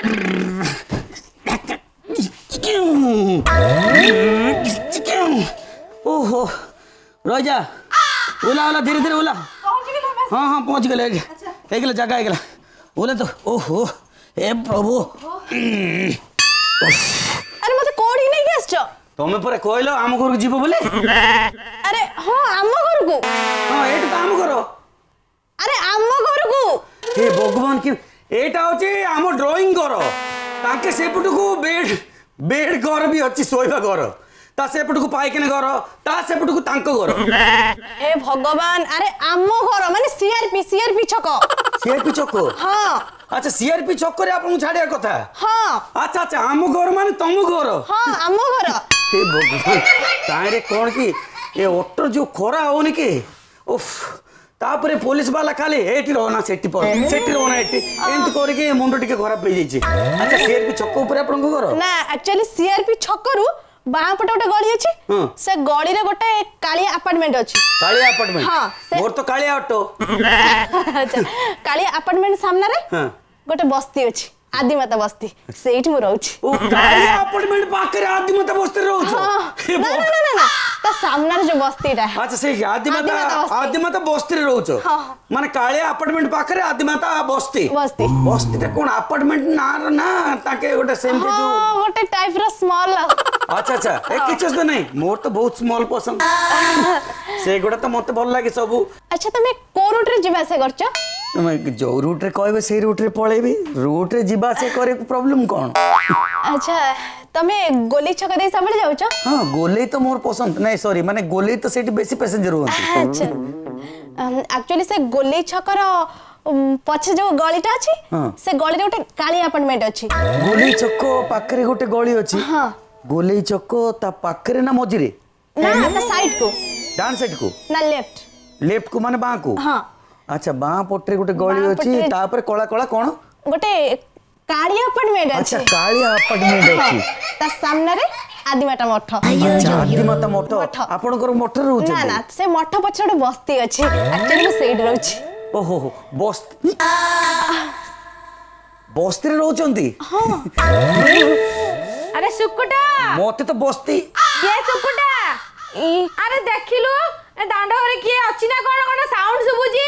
ओहो रजा ओला ओला धीरे धीरे ओला हाँ हाँ पहुँच गए एक जगह एक बोले तो ओहो हे प्रभु अरे मत कोड़ी नहीं गैस तमे पर कहलो आम घर को जीव बोले अरे हाँ आम घर को हाँ एट तो आम घर अरे आम घर को हे भगवान की एटा होची आम ड्राइंग घर ताके सेपट को बेड बेड घर भी अच्छी सोइबा घर ता सेपट को पाइकने घर ता सेपट को तांको घर ए भगवान अरे आम घर माने सीआरपी छक सीआरपी छक हाँ अच्छा सीआरपी छक रे आपन छाडिया कथा हाँ अच्छा अच्छा आम घर माने तम घर हाँ आम घर हे भगवान तारे कोन की ए ऑटो जो खरा होनी के उफ तापरे पुलिस वाला खाली एटी रहना सेटी पर सेटी रहना एटी एंत करे के मुंडो टिके खराब पे जाई अच्छा सीआरपी छक ऊपर आपन को घर ना एक्चुअली सीआरपी छक रु बाहा पटे गोटे गली अछि से गली रे गोटे कालिया अपार्टमेंट अछि कालिया अपार्टमेंट हां मोर तो कालिया ऑटो अच्छा कालिया अपार्टमेंट सामने रे गोटे बस्ती अछि आदिमाता बस्ती सेठी मु रहउछि ओ कालिया अपार्टमेंट पाखरे आदिमाता बस्ती रहउछ ना ना ना ना ता सामने रे जो बस्तीटा अच्छा से आदिमाता बस्ती रे रहउछ माने कालिया अपार्टमेंट पाखरे आदिमाता बस्ती बस्तीटा कोन अपार्टमेंट ना ताके गोटे सेम के जो गोटे टाइप रो स्मॉल अच्छा अच्छा एक किछस तो नहीं मोर तो बहुत स्मॉल पसंद से गोटा तो मते भल लागे सब अच्छा तमे को रूट रे जिबा से करछ जो रूट रे कहबे से रूट रे पळेबी रूट रे जिबा से करे को प्रॉब्लम कोन अच्छा तमे गोली छक दे सबले जाउछ हां गोली तो मोर पसंद नहीं सॉरी माने गोली तो सेठी बेसी पैसेंजर होंती अच्छा एक्चुअली से गोली छकर पछे जो गलीटा अछि से गली रे गोटे काली अपार्टमेंट अछि गोली छक पाखरे गोटे गली अछि हां गोली छक ता पाखरे ना मझिरे ना ता साइड को डान साइड को ना लेफ्ट को माने बां को हां अच्छा बां पटरे गोटे गली अछि ता पर कोला कोला कोन गोटे कालिया अपार्टमेंट अछि अच्छा कालिया अपार्टमेंट अछि ता सामने रे आदिमाता मठ अच्छा आदिमाता मठ आपन को मठ रहउछ ना ना से मठ पछे गोटे बस्ती अछि एक्चुअली मैं सेड रहउछि ओहो बस्ती बस्ती रे रहउचंती हां अरे सुकुटा मोते तो बस्ती ये सुकुटा अरे देखिलु ए दांडो रे किए अछि ना कोन कोन साउंड सुबुजी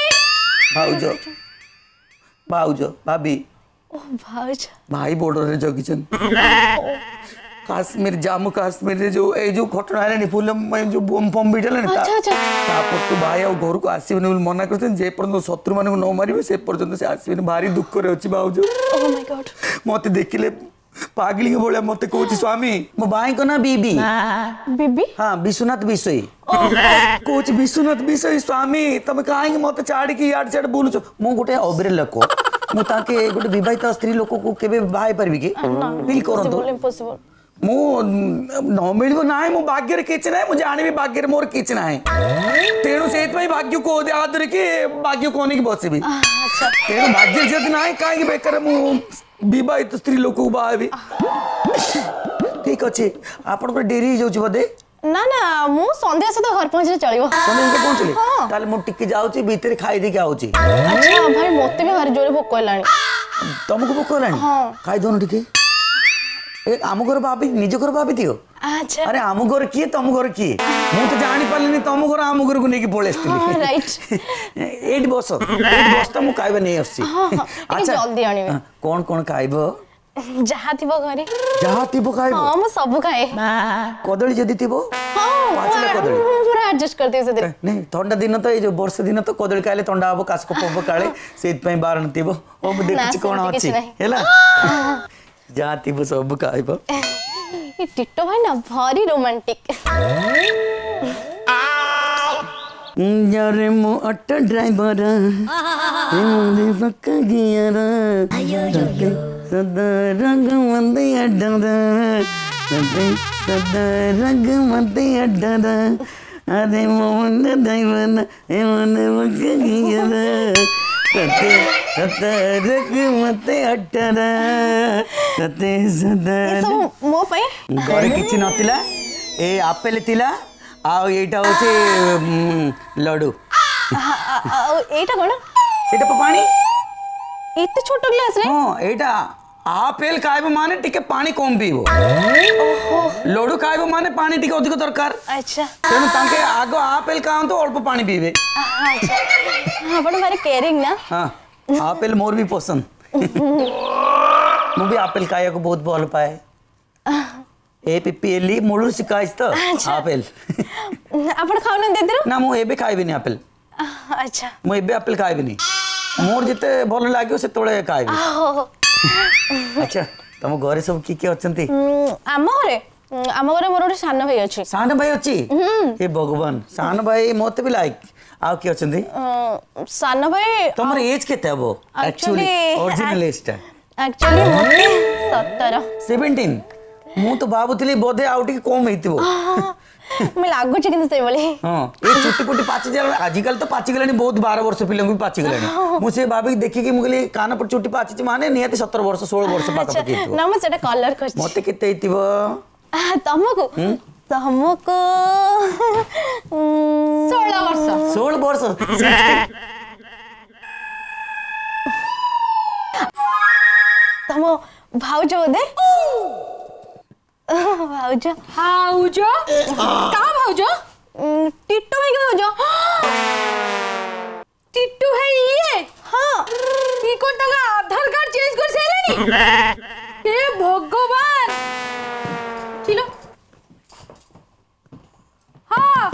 भाउजो भाभी ओ भाउज भाई बॉर्डर रे जगिचन काश्मीर जम्मू काश्मीर रे जो ए जो घटना रे फिल्म में जो बम बम बिटले ना अच्छा अच्छा तापर तो भाई आ घर को आसीबे बोल मना करथन जे पर्यंत शत्रु माने न मारिबे से पर्यंत से आसीबे भारी दुख रे अछि भाउजो ओ माय गॉड मते देखिले पागली के बोले मते कहूची स्वामी मो भाई को ना बीबी बीबी हां विश्वनाथ विषय कहूची विश्वनाथ विषय स्वामी तमे काहे मते छाड़ी के याड छाड़ बोलुछ मो गोटे अबरे लोक मु ताके गोटे विवाहित स्त्री लोक को केबे भाई परबी के फील करंतो इम्पॉसिबल मु न मिलबो नाही मो भाग्य रे किछ नाही मु जानिबे भाग्य रे मोर किछ नाही तेणु सेत भाई भाग्य को दे आदर के भाग्य कोनी के बसेबी अच्छा तेणु भाग्य जद नाही काहे के बेकर मु विवाहित स्त्री लोक को बाबी ठीक अछि आपन को डेरी जाउछ बदे ना ना मु संध्या सुधा घर पहुंचे चलिबो संध्या के पहुंचले ताले मु टिके जाउची भीतर खाई दे के आउची अच्छा भाई मते भी भारी जोरे भोक लानी तुमको भोक लानी खाई दोनो टिके ए आम घर भाभी निज घर भाभी दियो अच्छा अरे आम घर किए तुम घर किए मु तो जानि पालनी तुम घर आम घर को नेकी पळेस्तिली राइट एट बस तो मु खाइबे नै आसी अच्छा जल्दी आनिबे कोन कोन खाइबो जहा थिबो घरे जहा थिबो खाइबो हां मु सब खाए कदली जदी थिबो हां पाचले कदली पूरा एडजस्ट कर दियो से दिन नहीं ठंडा दिन तो ए जो वर्ष दिन तो कदली खाइले ठंडा हबो कास को पब काले सेत पई बारण थिबो ओ मु देखि कोन अछि हैला जहा थिबो सब खाइबो ये टिट्टो भाई ना भारी रोमांटिक यारे मो ऑटो ड्राइवर मोरे पक्का गियारा सदा रंग मंदे अड्डा सदा रंग मंदे अड्डा अरे मोहन ड्राइवर ए मोरे पक्का गियारा सदा रंग मंदे अड्डा सदा ये सब मो पे घरे किछि नतिला ए आपेल तिला आ एटा होचे लड्डू एटा कोन सेटा पानी इते छोटो ग्लास रे हां एटा आपेल खाइब माने टिके पानी कम पीबो लडू खाइब माने पानी टिके अधिक दरकार अच्छा तेणु तांके आगो आपेल खाओ तो अल्प पानी पीबे अच्छा आपण मारे केयरिंग ना हाँ आपेल मोर भी पसंद मु भी आपेल खाया को बहुत भल पाए ए पिपीएली मुळु शिकायत तो आपेल आपण खाऊ ना देदरो ना मु एबे खाइबिनी आपेल अच्छा मु एबे आपेल खाइबिनी मोर जते भल लाग्यो से तोळे खाइबी अच्छा तुम घरे सब किए अछंती आम घरे मोर गोटे सान भाई अच्छी सान भाई अच्छी हे भगवान सान भाई मते भी लाइक आउ किए अछंती सान भाई तुमर एज केते हबो एक्चुअली ओरिजिनल एज ता एक्चुअली मोटे 17 मु तो भाबुतली बोधे आउ टिके कम हेतिबो मैं लागु छी किन से बोले हां ए छुट्टी पुट्टी पाची जा आजिकल तो पाची गलानी बहुत 12 वर्ष पिलंग भी पाची गलानी मु से भाभी देखि कि मुगली कान पर छुट्टी पाची माने नियति 17 वर्ष 16 वर्ष पाका पकी हेतिबो ना मु सेटा कलर कर मते केते हेतिबो तमको 16 वर्ष 16 वर्ष तम भाउज बोधे भाउज भाउज का भाउज टिट्टू भाई के भाउज टिट्टू है ये हां ई कोन तला आधार कार्ड चेंज कर सेलेनी हे भगवान चिलो हां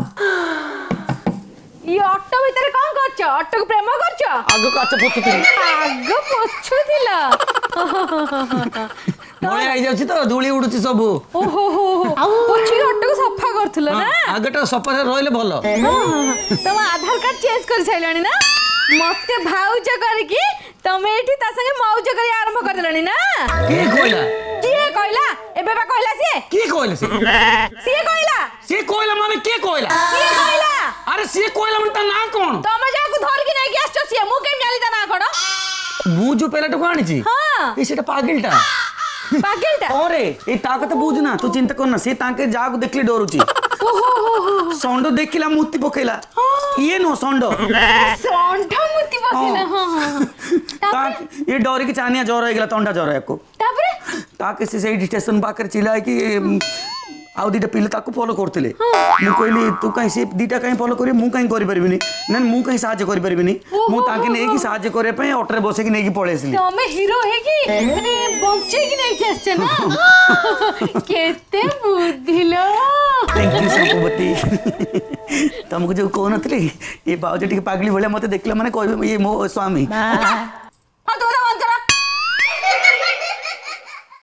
ये ऑटो भीतर कोन करछ ऑटो को प्रेम करछ आगो काच पोछुती आग पोछुतिला मोळे आई जाउची तो धूली उडुची सब ओहो हो पोछी ऑटो को सफा करथुलो ना आगटा सफा रहले भलो तुम आधार कार्ड चेंज कर साइलनी ना मते भाउज करकी तमे एठी ता संगे मौज करी आरंभ कर देलनी ना के कोइला एबे बा कहला से के कोइला से कोइला माने के कोइला अरे से कोइला मन ता ना कोन तमे जाको धर के नै गैस छ से मु केम जाली ता ना कोन मु जो पहले तो आनी छी हां ए सेटा पागलटा अरे ए ताको तो बुझना तू चिंता करना से ताके जाको देखली डरुची संडो देखिला मुत्ती पकेला ये नो संडो मुत्ती पकेला हां ये डोरी की चानिया जोर हो गेला तंडा जोर है को ताके से स्टेशन पाकर चिल्लाए कि आउ दीटा पिले ताको फॉलो करथिले मु कहली तू कहीं से दीटा कहीं फॉलो करी मु कहीं करि परबिनी न मु कहीं साहाय्य करि परबिनी मु ताके नै कि साहाय्य करे पे ऑटो बसे कि नै कि पळेसली तमे हीरो है कि माने बंचे कि नै कि आछे ना केते बुद्धिलो थैंक यू संपवती तुमको जो कोन थले ये बाउजे टिके पागली भले मते देखला माने कहबे ये मो स्वामी